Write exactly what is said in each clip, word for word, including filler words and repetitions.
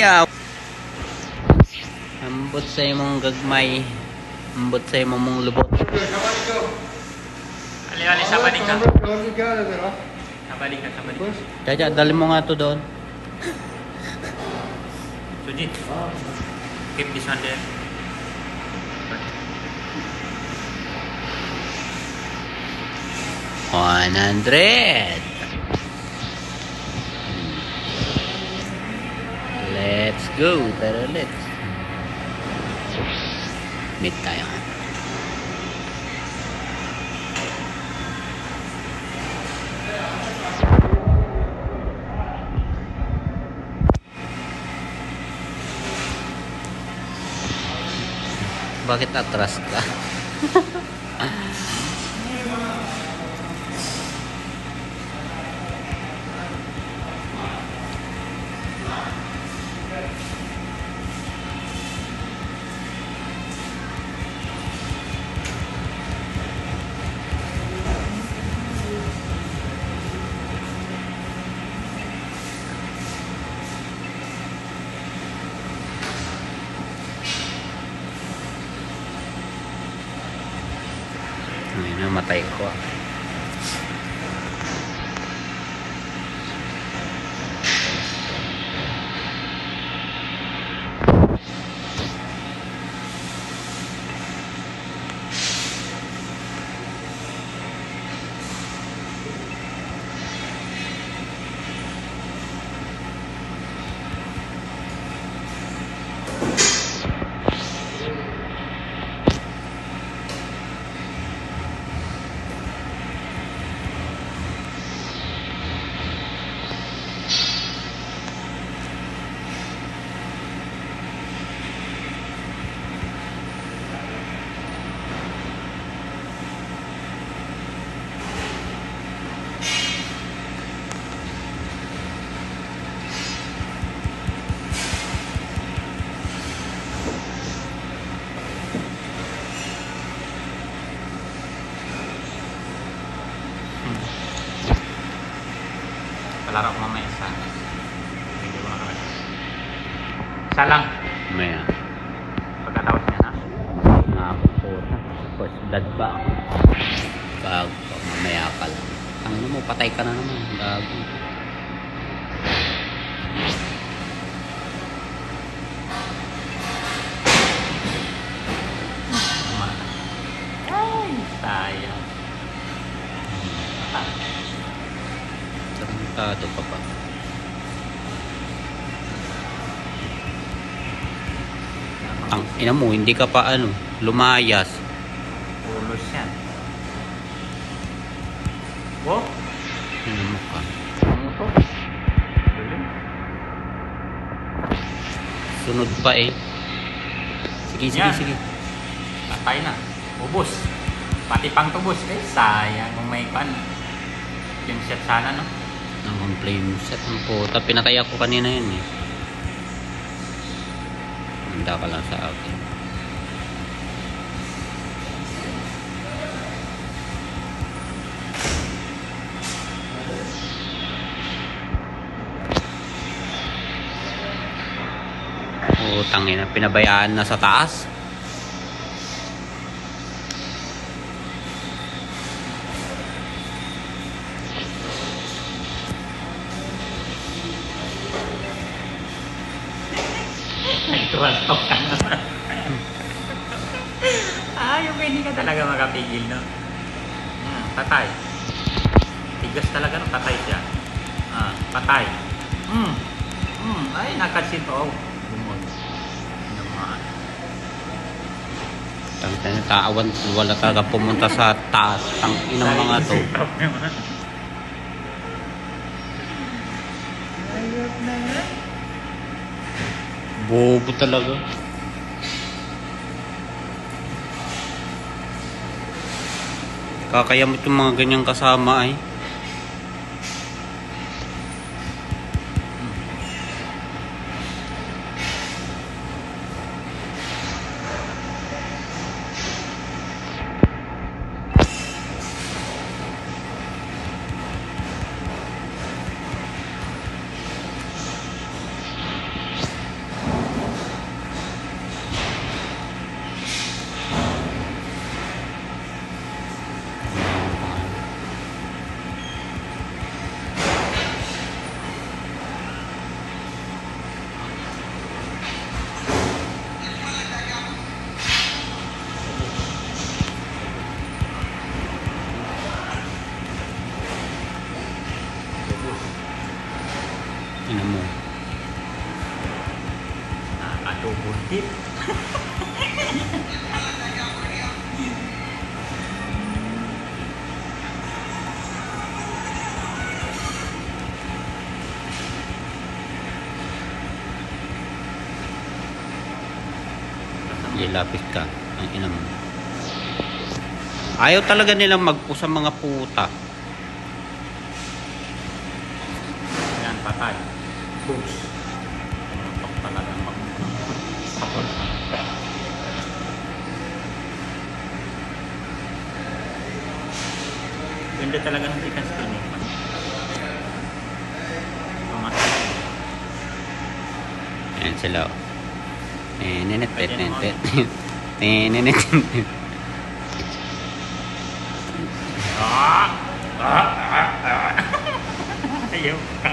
ikaw. Ambot sa imong gagmay. Ambot sa imong mong lubot. Ali-ali, sabalik ka. Sabalik ka, sabalik ka. Jaja, dali mo nga to doon. Sujit, keep this one there. one hundred. Let's go. Tara, let's. Meet tayo. Bakit atras ka? Ay, namatay ko. Palaro ko mamaya isa. Hindi ko makakita. Isa lang. Maya. Pagkatapos niya na. Nakaputa. First blood ba ako? Bago pa. Mamaya ka lang. Ang ano mo, patay ka na naman. Bago. Ay, sayang. Tarantado ka pa. Ang ina mo, hindi ka pa ano, lumayas. Ulos yan. Oh? Ano mo ka? Ano to? Galing. Sunod pa eh. Sige, sige, Yan. sige. Patay na. Ubus. Pati pang tubos. Eh, sayang kung may pan. Yung set sana, no? Ang flame set ng puta. Pinatay ako kanina yun eh. Handa ka lang sa akin. Utang ina, pinabayaan na sa taas. Nag-trastok ka naman. Ah, yung hindi ka talaga makapigil, no? Hmm, patay. Tigas talaga, no? Patay siya. Ah, patay. Hmm. Hmm. Ay, nakatsin to. Oh. Bumod. Naman. Tangina na taawan, wala talaga pumunta sa taas. Tang inang mga to. Ayop na nga. Bobo talaga. Kakayamot yung mga ganyang kasama ay. Ilapit ka. Ang ina mo. Ayaw talaga nilang magpo sa mga puta. Yan, patay. Books. Tumutok talaga mag... Patol. Hindi talaga ng ikan skill mo. Pumatay. Ayan sila. Eh, nenet, nenet, nenet. Eh, nenet. Ah! Ah! Ah! Ah! Ayaw ka.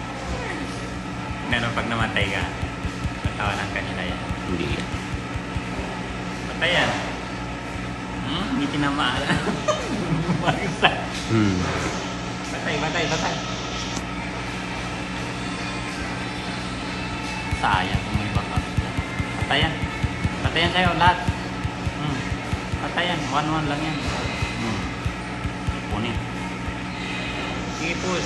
Ano, pag namatay ka, natawanan ka nila yan. Hindi. Patay yan. Hmm? Hindi tinamaan. Marisa. Hmm. Patay, patay, patay. Sayang kung may baka. Patay yan. Patay yan sa'yo, lahat. Hmm. Patay yan. One-one lang yan. Hmm. Ipunin. Sige, push.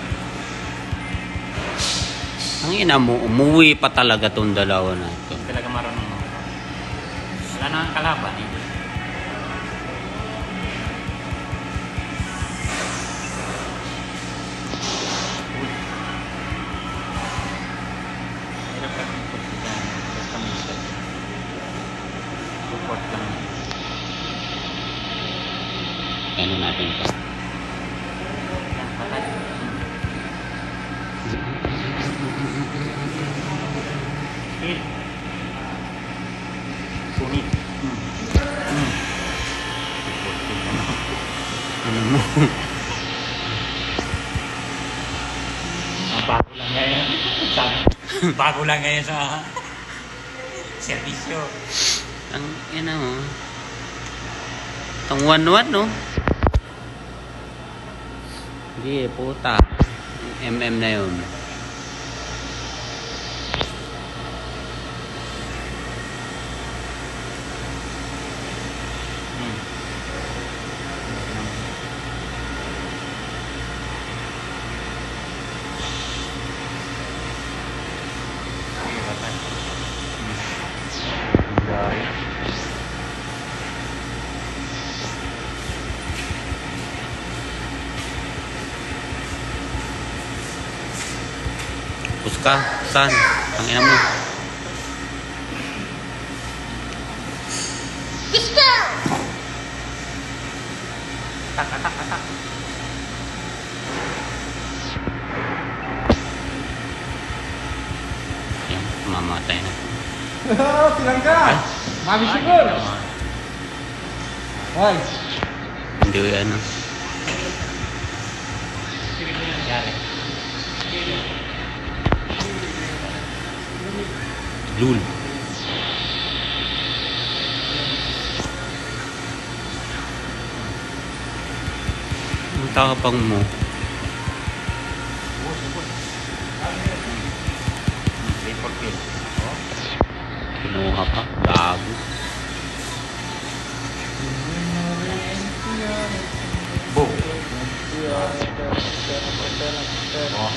Ang ina mo, umuwi pa talaga tong dalawa na ito. Hindi talaga marunong mo. Wala na ang kalaban eh. Uy. Hirap ka kung push dyan. Basta mission. Support lang. Ano natin to? Yan, patay. Hit. Punit. Hmm. Hmm. Support din ano. Ano mo? Ah, bago lang ngayon. Sabi, bago lang ngayon sa servisyo. Ang ina mo. Ang one-one, no? Hindi, puta. M M na yun. Hmm. Sige, patay. Hmm. Gaya. Pus ka. Saan? Ang ina mo. Atak, atak, atak. Yan, mamatay na. Tinangka! Mami Ay, siguro! naman. Ay! Hindi ano. Sige mo yung nangyari. Lul. Ang tapang mo. Bus, bus. Hmm, three for kill. Oh. Kinuha pa. Gago. Boom. Oh.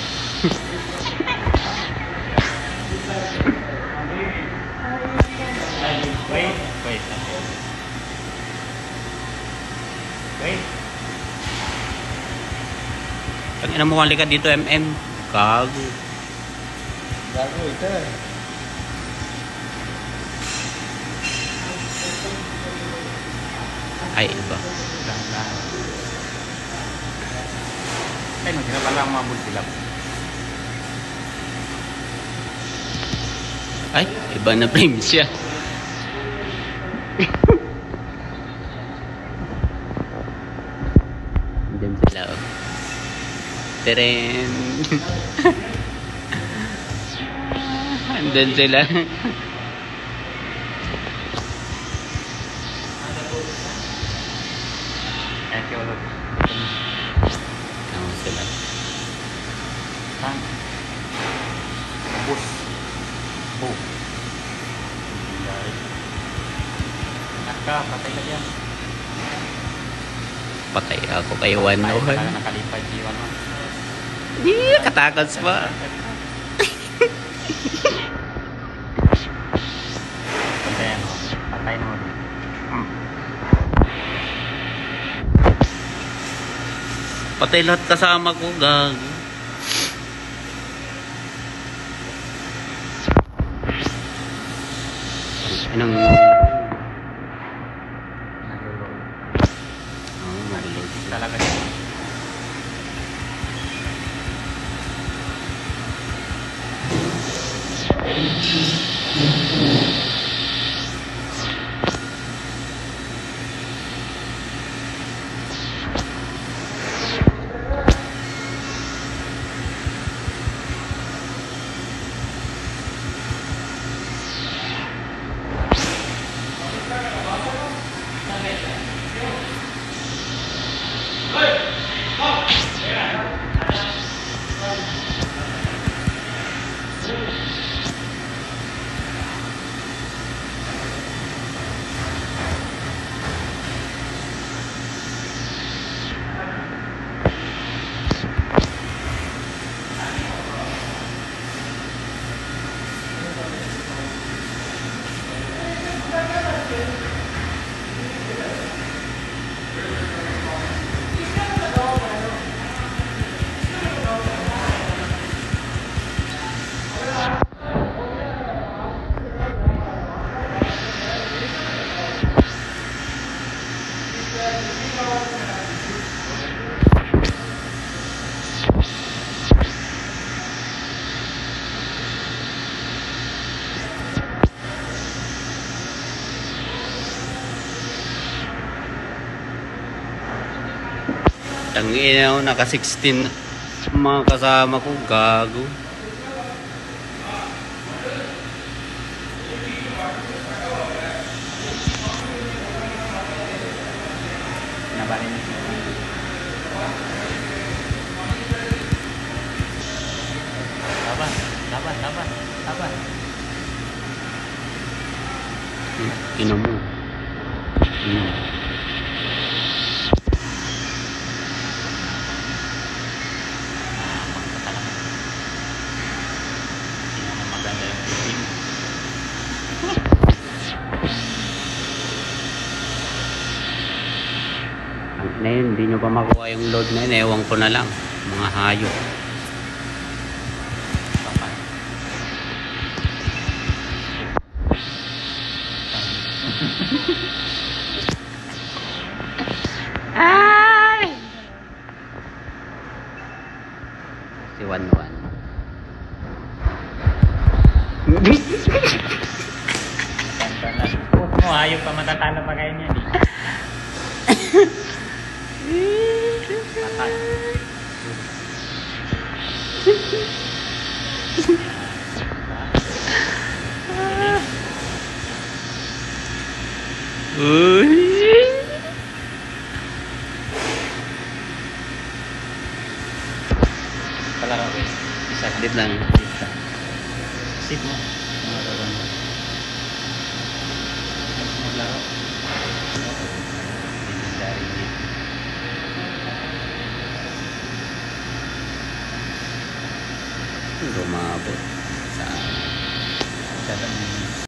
Wait, wait. Wait. Ang ina mo, halika dito, M M. Gago. Gago ito eh. Ay, iba. Dahan-dahan. Ay, maghirap lang mabul sila. Ay, iba na frame siya. Andun sila, oh. Teren. Andun sila. Thank you, Lord. Ano sila? Saan? Bus. Boom. Anak ka, patay ka dyan. Patay ako kay one Tayo one. talaga nakalipad si One One. Di, katakas pa. Patayan mo. Patay na ulit. Hmm. Patay lahat kasama ko, gag. Anong... Nalulog. Oo, malulog. Talaga siya. Tangina ako, naka sixteen mga kasama ko, gago. Nabalin niya. Laban, laban, laban, laban. Ina mo. Hmm. Maganda yung team. Ang na yun, hindi nyo pa makuha yung load na yun. Ewan ko na lang. Mga hayop. Patay. Ay! Si Wan Wan. Ganda na. Mo, ayaw pa matatalo pa kayo niyan eh. Patay. Uy! Palaro ko. Isa Dit lang. Sit mo. Maglaro. Lumabot sa Sa